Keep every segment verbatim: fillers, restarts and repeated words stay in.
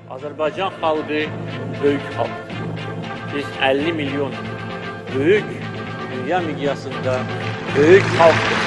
Azərbaycan xalqı böyük xalq. Biz əlli milyon böyük, dünya miqyasında böyük xalqdır.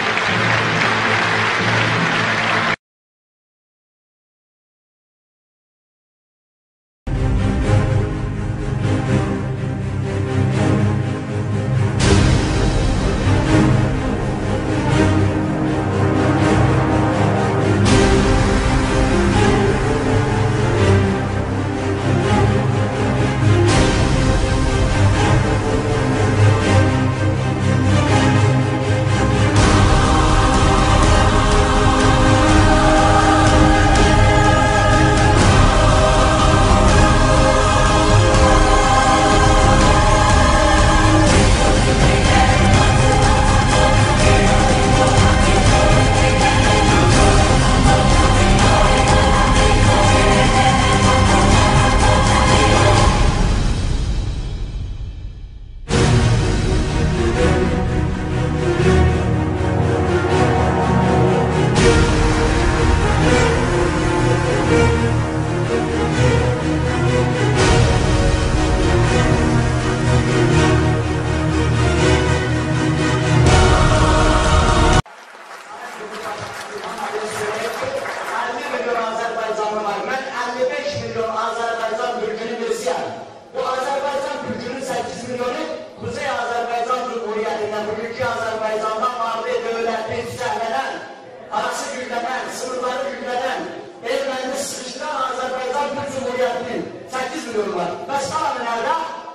Bugünkü Azərbaycandan vardı dövlətin səhlənən, arası güllənən, sınırları güllənən, erməni sıxışdıran Azərbaycan Türk Cumhuriyyətinin səkkiz milyonu var. Bəs qalanı nerede?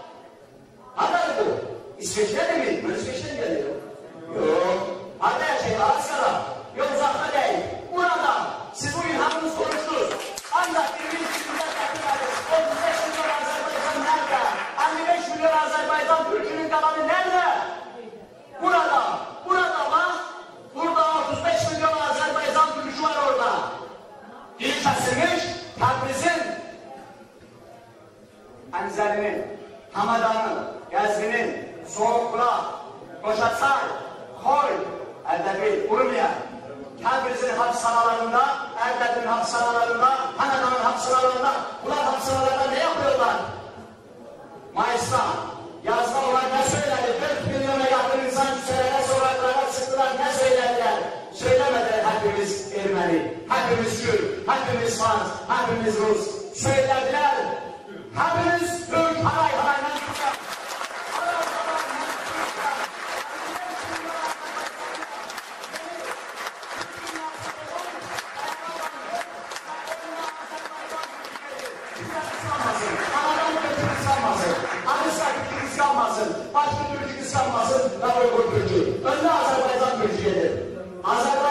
Hadadır bu? İsveç'te mi? Ben İsveç'ten geliyorum. Yok. Hadi yaşayın, Alaska'da. Yok uzakta değil. Burada. Siz bugün hamınız konuştunuz. Ancak birbirini sizden takip edin. otuz beş milyon Azerbaycan nerede? elli beş milyon Azerbaycan Türk'ünün kalanı nerede? Burada, burada ama burada otuz beş milyon Azerbaycan Türk'ü var orada. İlk kesilmiş, Təbrizin, Əmzəlinin, Hamadanın, Gəzvinin, Soğukbulaq, Qoşaçay, Xoy, Ərdəbil, Urmiya, Təbrizin hapsanalarında, Ərdəbilin hapsanalarında, Hamadanın hapsanalarında, bunlar hapsanalarında ne yapıyorlar? Mayıs'ta, yazda olan ne söyledi? dört milyona yakın insan küçelere, sokaklara çıktılar, ne söylediler? Söylemediler hepimiz Ermeni, hepimiz Kürt, hepimiz Fars, hepimiz Rus. Söylediler, hepimiz Türk, haray harayla çıkacak. Başka Türk kıskanmasın, Rabbi Türk'ü. Önde Azerbaycan Türkiye'dir. Azerbaycan